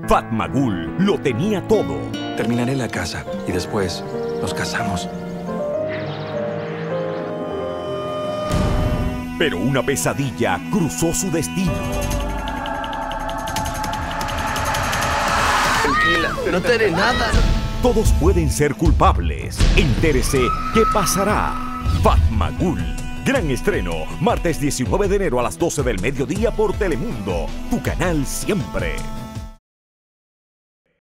Fatmagul lo tenía todo. Terminaré la casa y después nos casamos. Pero una pesadilla cruzó su destino. Tranquila, no te haré nada. Todos pueden ser culpables. Entérese qué pasará. Fatmagul. Gran estreno, martes 19 de enero a las 12 del mediodía por Telemundo, tu canal siempre.